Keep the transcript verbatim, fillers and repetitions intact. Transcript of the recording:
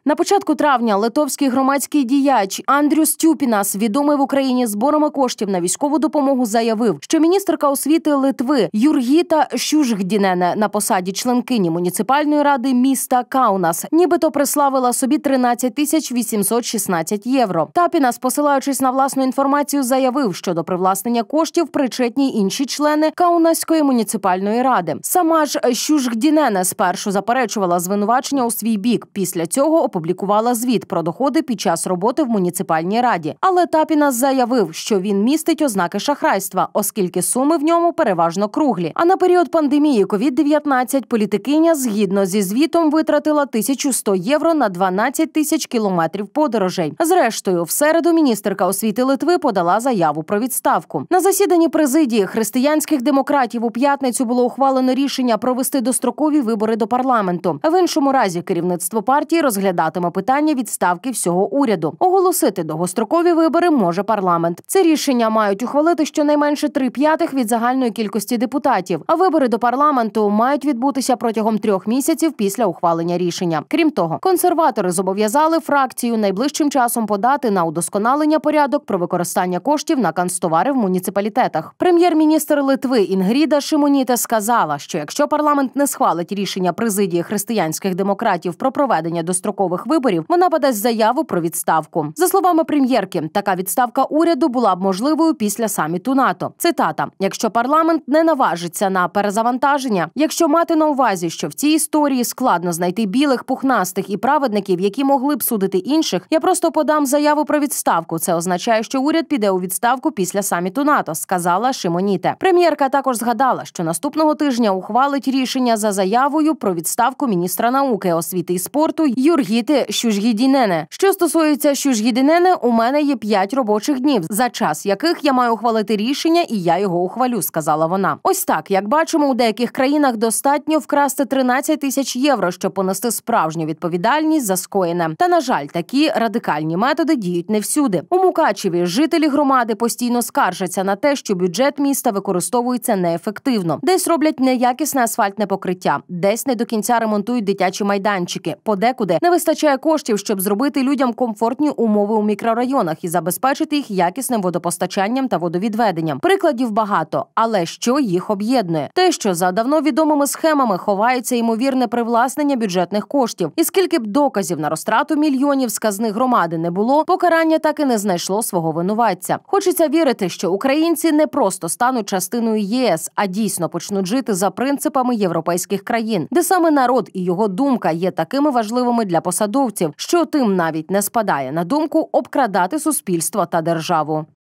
На початку травня литовський громадський діяч Андріус Тюпінас, відомий в Україні зборами коштів на військову допомогу, заявив, що міністерка освіти Литви Юргіта Шюжгдінене на посаді членкині муніципальної ради міста Каунас нібито приславила собі тринадцять тисяч вісімсот шістнадцять євро. Тапінас, посилаючись на власну інформацію, заявив, що до привласнення коштів причетні інші члени Каунаської муніципальної ради. Сама ж Шюжгдінене спершу заперечувала звинувачення у свій бік. Після цього опублікувала звіт про доходи під час роботи в муніципальній раді. Але Тапінас заявив, що він містить ознаки шахрайства, оскільки суми в ньому переважно круглі. А на період пандемії ковід дев'ятнадцять політикиня, згідно зі звітом, витратила тисячу сто євро на дванадцять тисяч кілометрів подорожей. Зрештою, в середу міністерка освіти Литви подала заяву про відставку. На засіданні президії християнських демократів у п'ятницю було ухвалено рішення провести дострокові вибори до парламенту. В іншому разі керівництво партії розглядатиме питання відставки всього уряду. Оголосити довгострокові вибори може парламент. Це рішення мають ухвалити щонайменше три п'ятих від загальної кількості депутатів, а вибори до парламенту мають відбутися протягом трьох місяців після ухвалення рішення. Крім того, консерватори зобов'язали фракцію найближчим часом подати на удосконалення порядок про використання коштів на канцтовари в муніципалітетах. Прем'єр-міністр Литви Інгріда Шимоніте сказала, що якщо парламент не схвалить рішення президії християнських демократів про проведення дострокових виборів, вона подасть заяву про відставку. За словами прем'єрки, така відставка уряду була б можливою після саміту НАТО. Цитата: «Якщо парламент не наважиться на перезавантаження, якщо мати на увазі, що в цій історії складно знайти білих, пухнастих і праведників, які могли б судити інших, я просто подам заяву про відставку. Це означає, що уряд піде у відставку після саміту НАТО», – сказала Шимоніте. Прем'єрка також згадала, що наступного тижня ухвалить рішення за заявою про відставку міністра науки, освіти і спорту Юргіти Шюжгдінене. Що стосується Шюжгдінене, у мене є п'ять робочих днів, за час яких я маю ухвалити рішення, і я його ухвалю, сказала вона. Ось так, як бачимо, у деяких країнах достатньо вкрасти тринадцять тисяч євро, щоб понести справжню відповідальність за скоєне. Та, на жаль, такі радикальні методи діють не всюди. У Мукачеві жителі громади постійно скаржаться на те, що бюджет міста використовується неефективно. Десь роблять неякісне асфальтне покриття, десь не до кінця ремонтують дитячі майданчики. Подекуди не вистачає коштів, щоб зробити людям комфортні умови у мікрорайонах і забезпечити їх якісним водопостачанням та водовідведенням. Прикладів багато, але що їх об'єднує? Те, що за давно відомими схемами ховається ймовірне привласнення бюджетних коштів. І скільки б доказів на розтрату мільйонів з казни громади не було, покарання так і не знайшло свого винуватця. Хочеться вірити, що українці не просто стануть частиною ЄС, а дійсно почнуть жити за принципами європейських країн, де саме народ і його думка є такими важливими для посадовців, що тим навіть не спадає на думку обкрадати суспільство та державу.